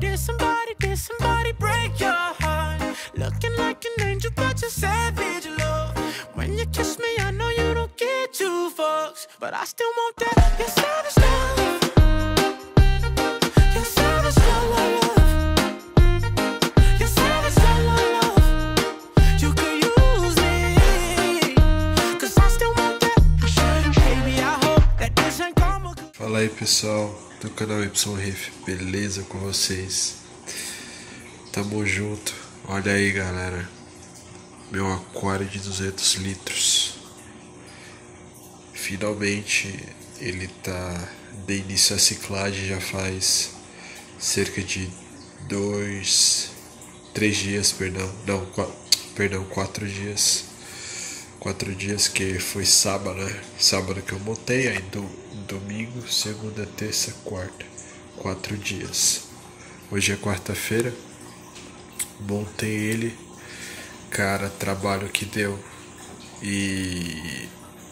did somebody break your heart? Looking like an angel, but you're savage, love. When you kiss me, I know you don't get two fucks, but I still want that. You're savage love. You're savage love. You're savage love. You could use me, 'cause I still want that. Baby, I hope that this ain't karma. Fala aí, pessoal do canal Y Riff, beleza com vocês? Tamo junto. Olha aí, galera, meu aquário de 200 litros. Finalmente ele tá de início à ciclagem, já faz cerca de 4 dias. 4 dias, que foi sábado, né? Sábado que eu montei, aí domingo, segunda, terça, quarta. 4 dias. Hoje é quarta-feira. Montei ele. Cara, trabalho que deu. E...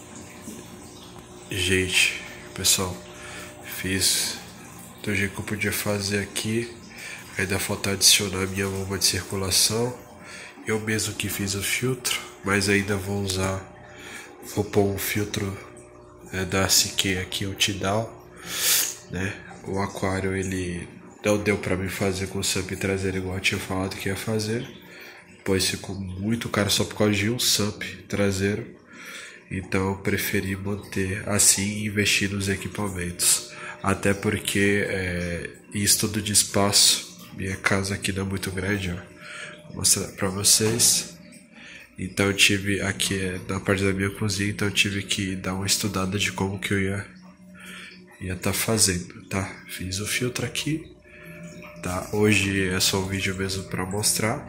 gente, pessoal, fiz do jeito que eu podia fazer aqui. Ainda falta adicionar minha bomba de circulação. Eu mesmo que fiz o filtro, mas ainda vou pôr um filtro da Siquem aqui, o Tidal, né? O aquário ele não deu pra mim fazer com o SUMP traseiro igual eu tinha falado que ia fazer, pois ficou muito caro só por causa de um SUMP traseiro. Então eu preferi manter assim e investir nos equipamentos, até porque estudo de espaço, minha casa aqui não é muito grande, ó. Vou mostrar pra vocês. Então eu tive aqui na parte da minha cozinha, então eu tive que dar uma estudada de como que eu ia tá fazendo, tá? Fiz o filtro aqui, tá? Hoje é só um vídeo mesmo pra mostrar.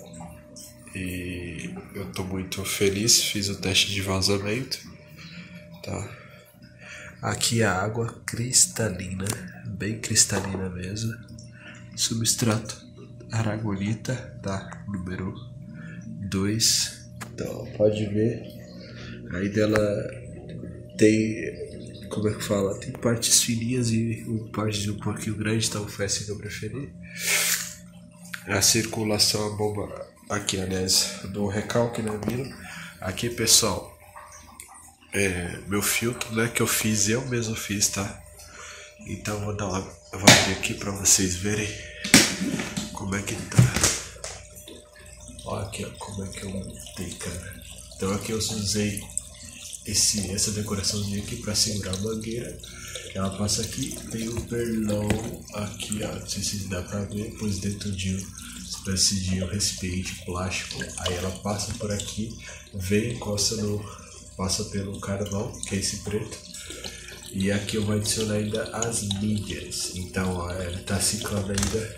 E eu tô muito feliz, fiz o teste de vazamento, tá? Aqui a água cristalina, bem cristalina mesmo. Substrato aragonita, tá? Número 2. Então, pode ver. Aí dela tem, como é que fala? Tem partes fininhas e partes um pouquinho grandes, então foi assim que eu preferi. A circulação, a bomba aqui, aliás, do recalque, né, viram? Aqui, pessoal, meu filtro, né, que eu mesmo fiz, tá? Então vou abrir aqui pra vocês verem como é que tá. Olha aqui, ó, como é que eu montei, cara. Então aqui eu usei essa decoraçãozinha aqui pra segurar a mangueira. Ela passa aqui, tem um perlão aqui, ó, não sei se dá pra ver, pois dentro de uma espécie de um recipiente plástico. Aí ela passa por aqui, vem, passa pelo carvão, que é esse preto. E aqui eu vou adicionar ainda as mídias. Então ó, ela tá ciclando ainda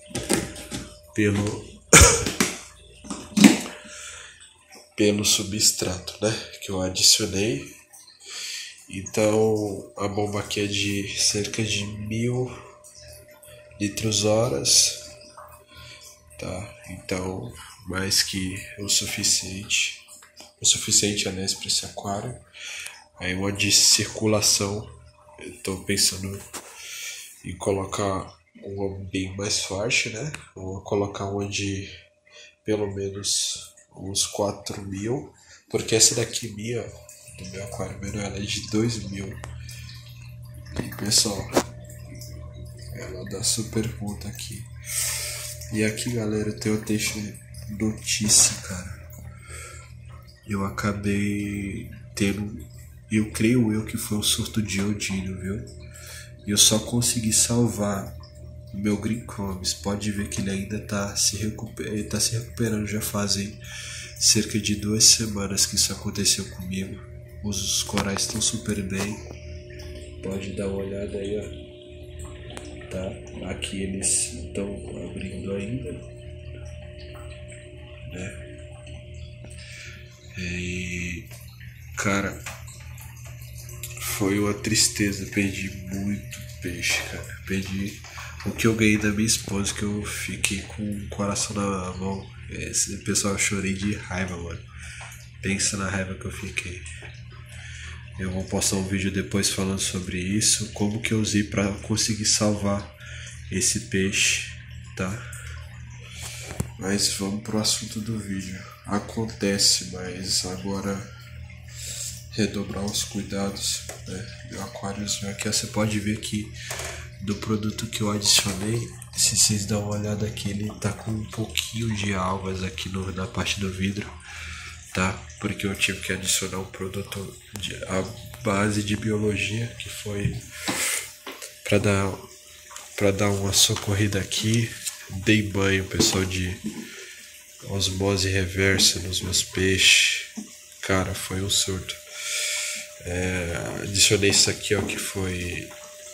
pelo substrato, né, que eu adicionei. Então a bomba aqui é de cerca de 1000 litros horas, tá? Então mais que o suficiente aliás para esse aquário. Aí uma de circulação, eu tô pensando em colocar uma bem mais forte, né? Vou colocar uma de pelo menos uns 4.000, porque essa daqui minha, do meu aquário menor, ela é de 2.000. E pessoal, ela dá super conta aqui. E aqui, galera, eu tenho notícia, cara. Eu acabei tendo, eu creio eu que foi um surto de iodínio, viu? E eu só consegui salvar o meu Green Chromes. Pode ver que ele ainda tá se recuperando. Já fazem cerca de 2 semanas que isso aconteceu comigo. Os corais estão super bem. Pode dar uma olhada aí, ó. Tá? Aqui eles estão abrindo ainda, né? E cara, foi uma tristeza. Perdi muito peixe, cara. Perdi o que eu ganhei da minha esposa, que eu fiquei com o coração na mão. Pessoal, eu chorei de raiva, mano. Pensa na raiva que eu fiquei. Eu vou postar um vídeo depois falando sobre isso, como que eu usei para conseguir salvar esse peixe. tá? Mas vamos pro assunto do vídeo. Acontece, mas agora redobrar os cuidados, né? Meu aquáriozinho aqui, você pode ver que do produto que eu adicionei, se vocês dão uma olhada aqui, ele tá com um pouquinho de algas aqui na parte do vidro, tá? Porque eu tive que adicionar um produto à base de biologia, que foi para dar uma socorrida aqui. Dei banho, pessoal, de osmose reversa nos meus peixes. Cara, foi um surto. Adicionei isso aqui, ó, que foi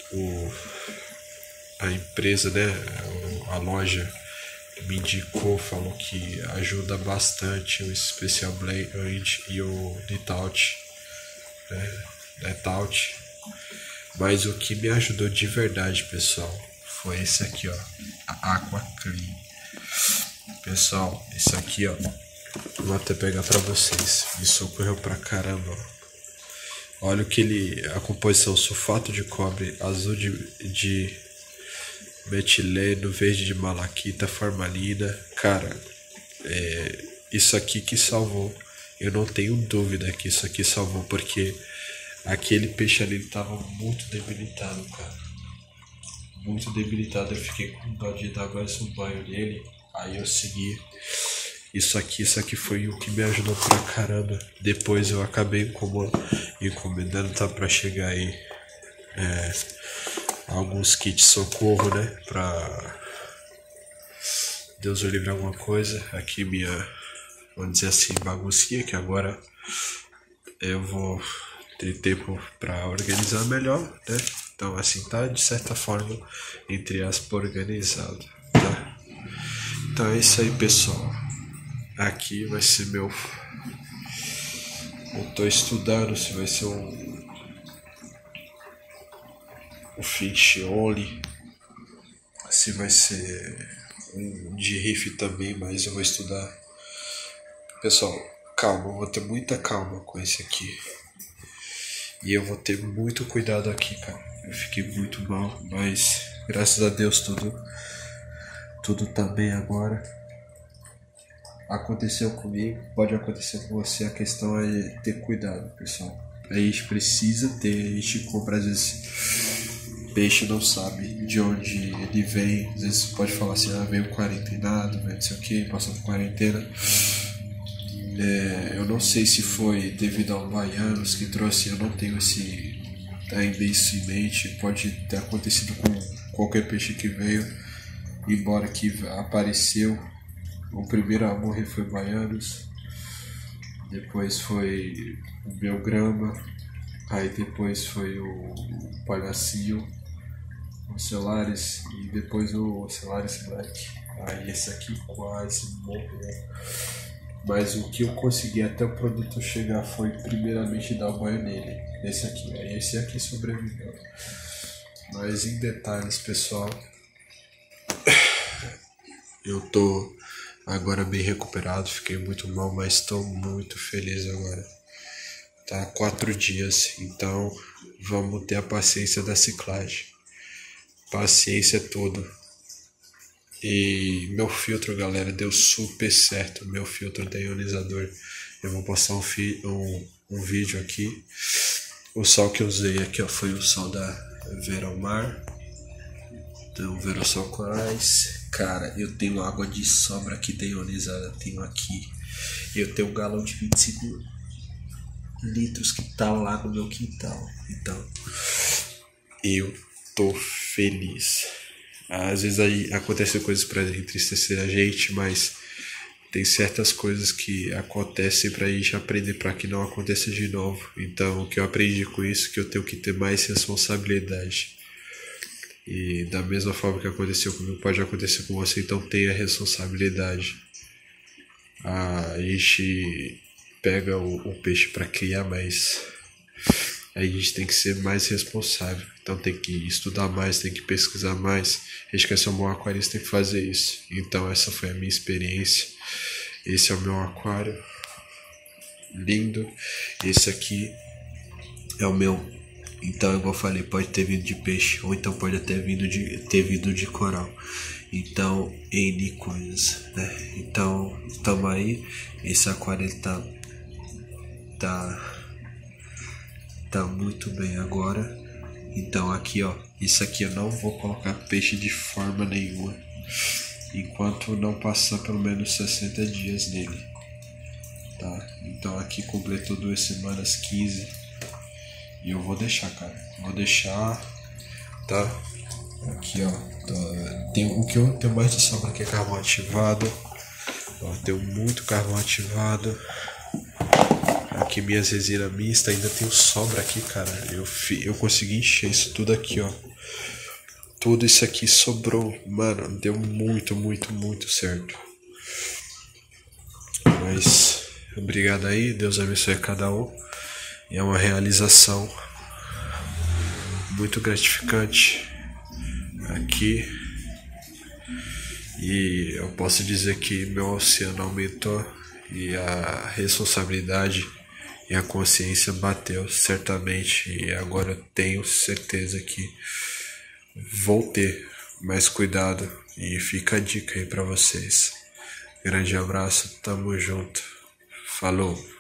a empresa, né? A loja me indicou, falou que ajuda bastante o Special Blend e o Netout, né? Netout. Mas o que me ajudou de verdade, pessoal, foi esse aqui, ó, a Aqua Clean. Pessoal, isso aqui, ó, vou até pegar pra vocês, me socorreu pra caramba, ó. Olha o que a composição: sulfato de cobre, azul de metileno, verde de malaquita, formalina. Cara, isso aqui que salvou. Eu não tenho dúvida que isso aqui salvou, porque aquele peixe ali tava muito debilitado, cara. Muito debilitado. Eu fiquei com dó de dar mais um banho nele. Aí eu segui. Isso aqui foi o que me ajudou pra caramba. Depois eu acabei encomendando, tá pra chegar aí alguns kits socorro, né? Pra Deus o livre alguma coisa. Aqui minha, vamos dizer assim, baguncinha, que agora eu vou ter tempo pra organizar melhor, né? Então assim, tá de certa forma, entre aspas, organizado, tá? Então é isso aí, pessoal. Aqui vai ser eu tô estudando se vai ser um fish only, se vai ser um de riff também, mas eu vou estudar. Pessoal, calma, eu vou ter muita calma com esse aqui. E eu vou ter muito cuidado aqui, cara. Eu fiquei muito mal, mas graças a Deus tudo tá bem agora. Aconteceu comigo, pode acontecer com você. A questão é ter cuidado, pessoal. A gente precisa ter, a gente compra às vezes peixe, não sabe de onde ele vem. Às vezes pode falar assim, veio quarentenado, veio não sei o que, passou por quarentena. Eu não sei se foi devido ao Baianos que trouxe, eu não tenho ainda isso em mente. Pode ter acontecido com qualquer peixe que veio, embora que apareceu. O primeiro a morrer foi o Baianos, depois foi o Belgrama, aí depois foi o Palhacinho, o Celares, e depois o Celares Black. Aí esse aqui quase morreu. Mas o que eu consegui até o produto chegar foi primeiramente dar o banho nele. Esse aqui, aí esse aqui sobreviveu. Mas em detalhes, pessoal, eu tô agora bem recuperado, fiquei muito mal, mas estou muito feliz agora. Tá 4 dias, então vamos ter a paciência da ciclagem. Paciência é tudo. E meu filtro, galera, deu super certo. Meu filtro de ionizador. Eu vou postar um vídeo aqui. O sal que eu usei aqui, ó, foi o sal da Veromar. Então, Verosol Corais. Cara, eu tenho água de sobra aqui ionizada. Tenho aqui. Eu tenho um galão de 25 litros que tá lá no meu quintal. Então, eu tô feliz. Às vezes aí acontecem coisas para entristecer a gente, mas tem certas coisas que acontecem pra gente aprender para que não aconteça de novo. Então, o que eu aprendi com isso é que eu tenho que ter mais responsabilidade. E da mesma forma que aconteceu comigo, pode acontecer com você, então tenha responsabilidade. A gente pega o peixe para criar, mas a gente tem que ser mais responsável. Então tem que estudar mais, tem que pesquisar mais. A gente quer ser um bom aquarista, tem que fazer isso. Então essa foi a minha experiência. Esse é o meu aquário lindo. Esse aqui é o meu Então, igual eu falei, pode ter vindo de peixe, ou então pode ter vindo de coral. Então, N coisas, né? Então, tamo aí. Esse aquário ele tá muito bem agora. Então, aqui ó, isso aqui eu não vou colocar peixe de forma nenhuma, enquanto não passar pelo menos 60 dias nele, tá? Então aqui completou 2 semanas, 15. E eu vou deixar, cara. Vou deixar, tá? Aqui, ó. Tem o que eu tenho mais de sobra aqui é carvão ativado. Ó, tenho muito carvão ativado. Aqui minhas resinas mistas. Ainda tenho sobra aqui, cara. Eu consegui encher isso tudo aqui, ó. Tudo isso aqui sobrou. Mano, deu muito, muito, muito certo. Mas, obrigado aí. Deus abençoe a cada um. E é uma realização muito gratificante aqui. E eu posso dizer que meu oceano aumentou e a responsabilidade e a consciência bateu certamente. E agora eu tenho certeza que vou ter mais cuidado. E fica a dica aí pra vocês. Grande abraço, tamo junto. Falou!